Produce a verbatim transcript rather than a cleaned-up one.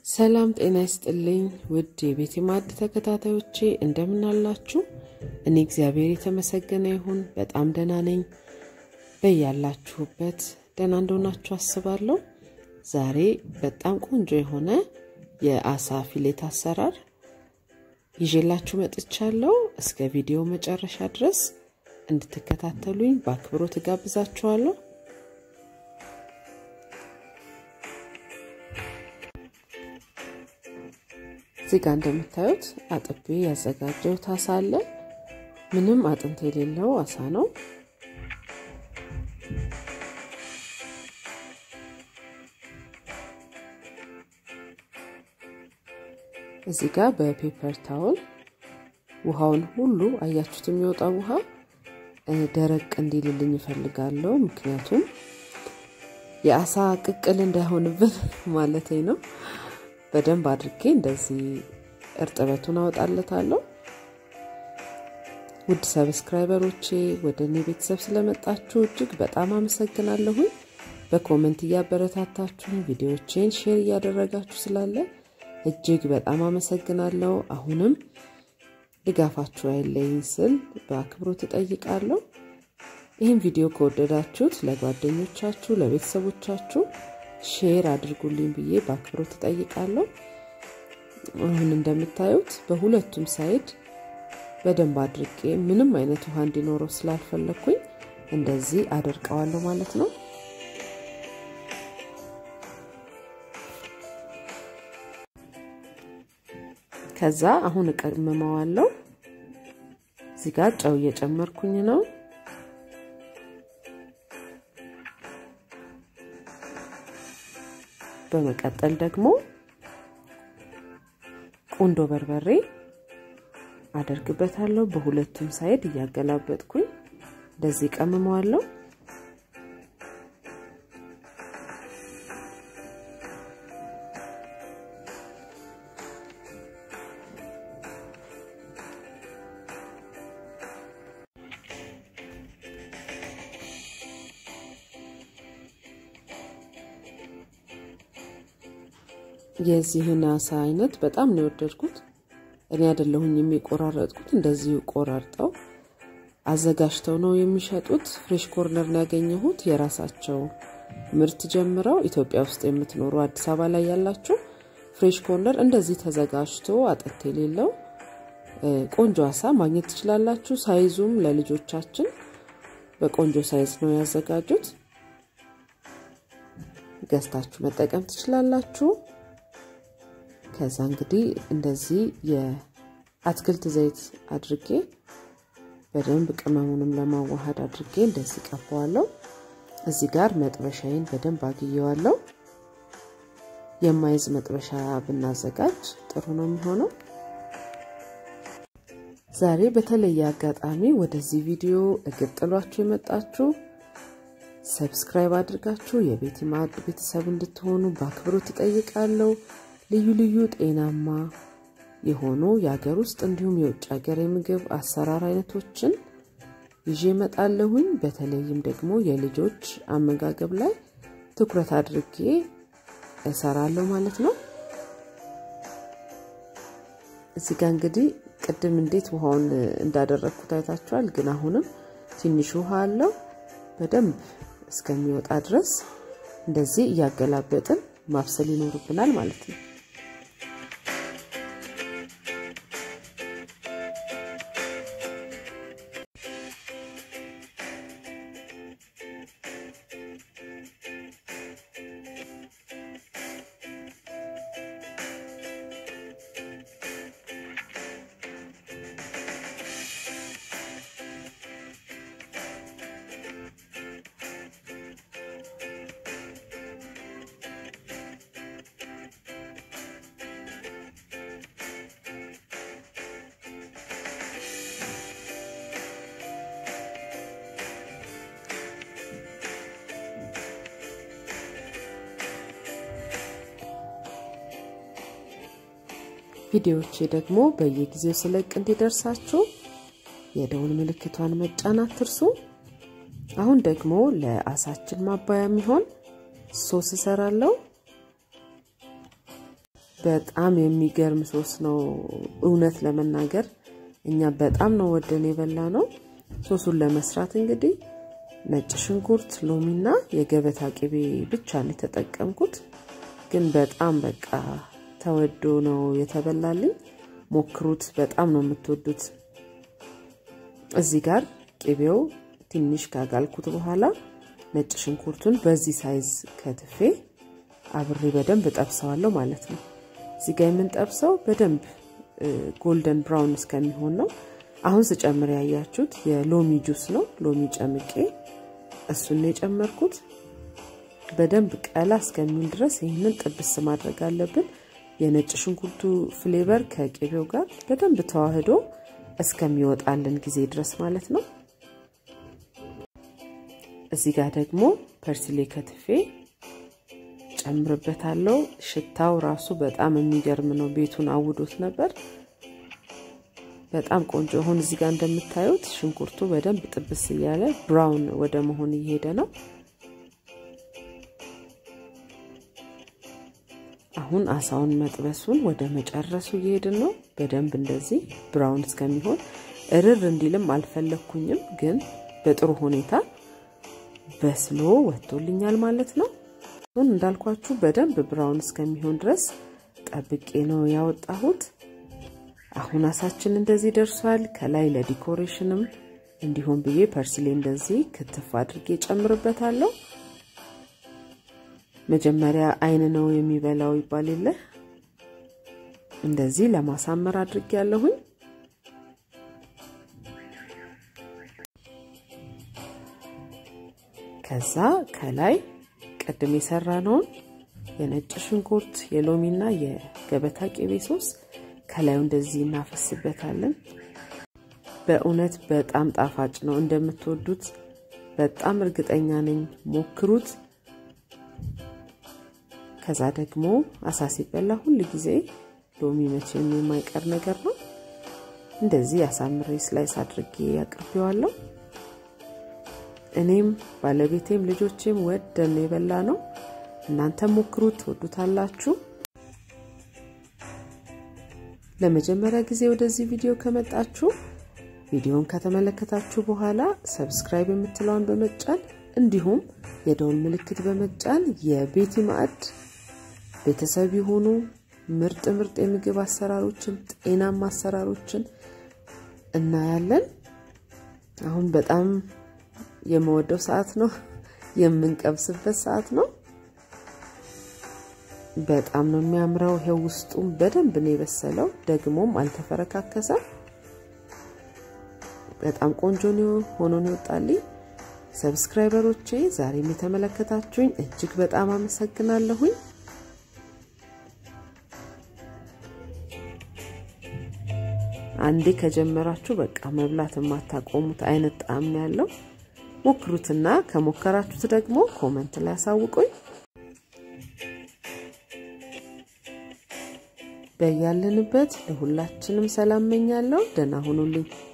ሰላም ጤና ይስጥልኝ ውድ የቤቴ ማዕድ ተከታታዮቼ እንደምን አላችሁ? እኔ እግዚአብሔር የተመሰገነ ይሁን በጣም ደህና ነኝ። በያላችሁበት ደህና እንደሆናችሁ አስባለሁ። ዛሬ በጣም ቆንጆ የሆነ የአሳ ፊሌት አሰራር ይዤላችሁ መጥቻለሁ። እስከ ቪዲዮ መጨረሻ ድረስ እንድትከታተሉኝ በአክብሮት ጋብዛችኋለሁ። እዚህ ጋር እንደምታዩት አጥቤ ያዘጋጀሁት አሳ አለ። ምንም አጥንት የሌለው አሳ ነው። እዚህ ጋር በፔፐር ታውል ውሃውን ሁሉ አያችሁት የሚወጣው ውሃ ደረቅ እንዲልልኝ እፈልጋለሁ። ምክንያቱም የአሳ ቅቅል እንዳይሆንብን ማለቴ ነው። በደንብ አድርጌ እንደዚህ እርጥበቱን አወጣለታለሁ። ውድ ሰብስክራይበሮቼ ወደኔ ቤተሰብ ስለመጣችሁ እጅግ በጣም አመሰግናለሁ። በኮሜንት ያበረታታችሁ ቪዲዮዎችን ሼር ያደረጋችሁ ስላለ እጅግ በጣም አመሰግናለሁ። አሁንም ድጋፋችሁ አይለኝ ስል በአክብሮት ተጠይቃለሁ። ይህን ቪዲዮ ከወደዳችሁት ለጓደኞቻችሁ ለቤተሰቦቻችሁ ሼር አድርጉልኝ ብዬ በአክብሮት ተጠይቃለሁ። አሁን እንደምታዩት በሁለቱም ሳይድ በደንብ አድርጌ ምንም አይነት ውሃ እንዲኖረው ስላልፈለኩኝ እንደዚህ አደርቀዋለሁ ማለት ነው። ከዛ አሁን እቀመመዋለሁ። እዚህ ጋር ጨው እየጨመርኩኝ ነው። በመቀጠል ደግሞ ቁንዶ በርበሬ አደርግበታለሁ። በሁለቱም ሳይድ እያገላበጥኩኝ እንደዚህ ቀመመዋለሁ። የዚህን አሳ አይነት በጣም ነው ወደድኩት። እኔ አይደለሁኝ የሚቆራረጥኩት፣ እንደዚህ ቆራርጠው አዘጋጅተው ነው የሚሸጡት። ፍሬሽ ኮርነር ነው ያገኘሁት። የራሳቸው ምርት ጀምረው ኢትዮጵያ ውስጥ የምትኖሩ አዲስ አበባ ላይ ያላችሁ ፍሬሽ ኮርነር እንደዚህ ተዘጋጅቶ አጥንት የሌለው ቆንጆ አሳ ማግኘት ትችላላችሁ። ሳይዙም ለልጆቻችን በቆንጆ ሳይዝ ነው ያዘጋጁት። ገዝታችሁ መጠቀም ትችላላችሁ። ከዛ እንግዲህ እንደዚህ የአትክልት ዘይት አድርጌ በደንብ ቅመሙንም ለማዋሃድ አድርጌ እንደዚህ ቀባዋለሁ። እዚህ ጋር መጥበሻዬን በደንብ አግየዋለሁ። የማይዝ መጥበሻ ብናዘጋጅ ጥሩ ነው የሚሆነው። ዛሬ በተለየ አጋጣሚ ወደዚህ ቪዲዮ እግር ጥሏችሁ የመጣችሁ ሰብስክራይብ አድርጋችሁ የቤቴ ማዕድ ቤተሰብ እንድትሆኑ በአክብሮት ተጠይቃለሁ። ልዩ ልዩ ጤናማ የሆኑ የሀገር ውስጥ እንዲሁም የውጭ ሀገር የምግብ አሰራር አይነቶችን ይዤ መጣለሁኝ። በተለይም ደግሞ የልጆች አመጋገብ ላይ ትኩረት አድርጌ እሰራለሁ ማለት ነው። እዚህ ጋር እንግዲህ ቅድም እንዴት ውሃውን እንዳደረኩት አይታችኋል። ግን አሁንም ትንሽ ውሃ አለው። በደንብ እስከሚወጣ ድረስ እንደዚህ እያገላበጥን ማብሰል ይኖርብናል ማለት ነው። ቪዲዮዎቼ ደግሞ በየጊዜው ስለቅ እንዲደርሳችሁ የደወል ምልክቷን መጫን አትርሱ። አሁን ደግሞ ለአሳችን ማባያ የሚሆን ሶስ እሰራለሁ። በጣም የሚገርም ሶስ ነው እውነት ለመናገር እኛ በጣም ነው ወደን የበላነው ሶሱን ለመስራት እንግዲህ ነጭ ሽንኩርት ሎሚና የገበታ ቅቤ ብቻ ነው ተጠቀምኩት ግን በጣም በቃ ተወዶ ነው የተበላልኝ ሞክሩት በጣም ነው የምትወዱት እዚህ ጋር ቅቤው ትንሽ ካጋልኩት በኋላ ነጭ ሽንኩርቱን በዚህ ሳይዝ ከትፌ አብሬ በደንብ ጠብሰዋለሁ ማለት ነው እዚህ ጋር የምንጠብሰው በደንብ ጎልደን ብራውን እስከሚሆን ነው አሁን ስጨምር ያያችሁት የሎሚ ጁስ ነው ሎሚ ጨምቄ እሱን ነው የጨመርኩት በደንብ ቀላ እስከሚል ድረስ ይሄንን ጥብስ ማድረግ አለብን የነጭ ሽንኩርቱ ፍሌቨር ከቅቤው ጋር በደንብ ተዋህዶ እስከሚወጣልን ጊዜ ድረስ ማለት ነው እዚህ ጋር ደግሞ ፐርስሊ ከትፌ ጨምርበታለሁ ሽታው ራሱ በጣም የሚገርም ነው ቤቱን አውዶት ነበር በጣም ቆንጆ ሆነ እዚህ ጋር እንደምታዩት ሽንኩርቱ በደንብ ጥብስ ይያለ ብራውን ወደ መሆን ይሄደ ነው አሁን አሳውን መጥበሱን ወደ መጨረሱ ይሄድን ነው በደንብ እንደዚህ ብራውን እስከሚሆን እርር እንዲልም አልፈለኩኝም ግን በጥሩ ሁኔታ በስሎ ወጥቶልኛል ማለት ነው አሁን እንዳልኳችሁ በደንብ ብራውን እስከሚሆን ድረስ ጠብቄ ነው ያወጣሁት አሁን አሳችን እንደዚህ ደርሷል ከላይ ለዲኮሬሽንም እንዲሆን ብዬ ፐርስሊ እንደዚህ ክትፍ አድርጌ ጨምርበታለሁ መጀመሪያ አይን ነው የሚበላው ይባላል እንደዚህ ለማሳመር አድርጌያለሁኝ ከዛ ከላይ ቀድም የሰራነው የነጭ ሽንኩርት የሎሚና የገበታ ቅቤ ሶስ ከላይ እንደዚህ እናፈስበታለን በእውነት በጣም ጣፋጭ ነው እንደምትወዱት በጣም እርግጠኛ ነኝ ሞክሩት ከዛ ደግሞ አሳ ሲበላ ሁሉ ጊዜ ሎሚ መቼም የማይቀር ነገር ነው እንደዚህ አሳምሬ ስላይስ አድርጌ ያቀርበዋለሁ እኔም ባለቤቴም ልጆቼም ወደን የበላነው እናንተ ሞክሩት ወዱታላችሁ ለመጀመሪያ ጊዜ ወደዚህ ቪዲዮ ከመጣችሁ ቪዲዮን ከተመለከታችሁ በኋላ ሰብስክራይብ የምትለውን በመጫን እንዲሁም የደወል ምልክት በመጫን የቤቲ ማዕድ ቤተሰብ ይሁኑ ምርጥ ምርጥ የምግብ አሰራሮችን ጤናማ አሰራሮችን እናያለን አሁን በጣም የመወደው ሰዓት ነው የምንቀብስበት ሰዓት ነው በጣም ነው የሚያምረው ይሄ ውስጡም በደንብ ነው የበሰለው ደግሞም አልተፈረካከሰ በጣም ቆንጆ ነው ሆኖ ነው ወጣልኝ ሰብስክራይበሮቼ ዛሬም የተመለከታችሁኝ እጅግ በጣም አመሰግናለሁኝ አንዴ ከጀመራችሁ በቃ መብላት ማታቆሙት አይነት ጣዕም ያለው ሞክሩትና ከሞከራችሁት ደግሞ ኮሜንት ላይ አሳውቁኝ በያለንበት ለሁላችንም ሰላም መኛለሁ ደህና ሁኑልኝ